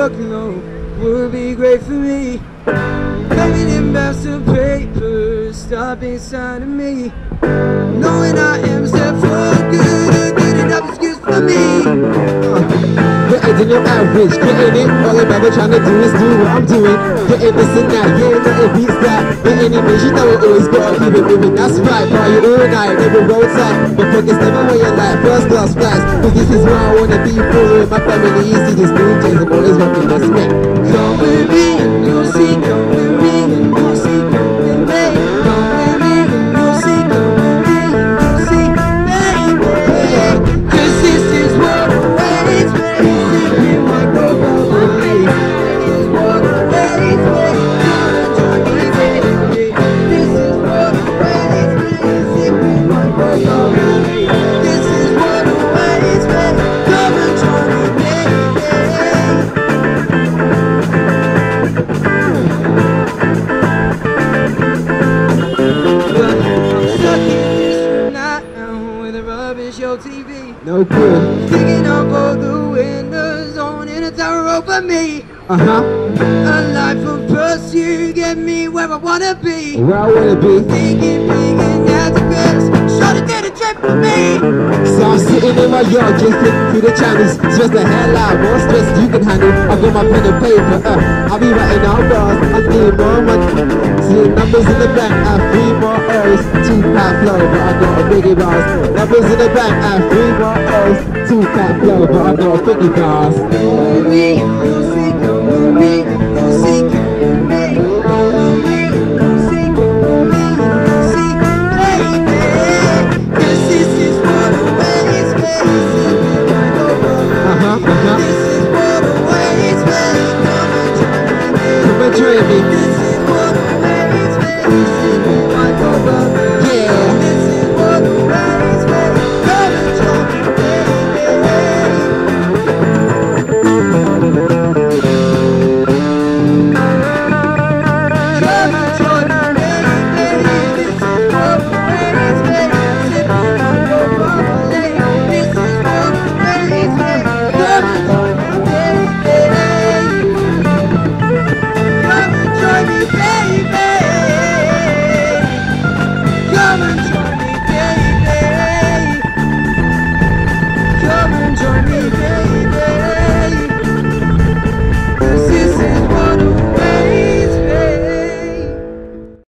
workload would be great for me. Maybe them best of papers stop inside of me. Knowing I am set for good enough excuse for me. Getting in your average, getting it. All I'm ever trying to do is do what I'm doing. Getting this and that, yeah, nothing beats that. But anyways, you know it always gotta keep it moving. That's right, party all night, never roll tight. My pockets never weigh your life, first class flights. Cause this is where I wanna be for with my family. Easy, just new days, I'm always rocking the spec. Come with me, you'll see, come with me, you'll see, come with me. Come with me, you'll see, come with me, you'll see, baby. Cause this is what awaits me. Sipping my cocoa away. This is what awaits me. Come and join me, baby. This is what awaits me. Sipping my cocoa away. This is what awaits me. Come and join me, baby. Show TV. No good. Sticking up all the windows on in a tower over me. A life of pursuit, get me where I wanna be. Where I wanna be. Thinking big and that's the best. Sure to get a trip for me. So I'm sitting in my yard, just flipping through the channels. Stress the hell out, more stress you can handle. I got my pen and paper, I'll be writing out bars. I need more money. Seeing numbers in the bank, I have 3 more O's, 2-pack flow, but I got a biggie bars. Numbers in the bank, I have 3 more O's, 2-pack flow, but I got a biggie bars. Come with me, you'll see, come with me, you'll see, come with me. Come with me, you'll see, come with me, you'll see, baby. Cause this is what awaits me. Sipping my cocoa. This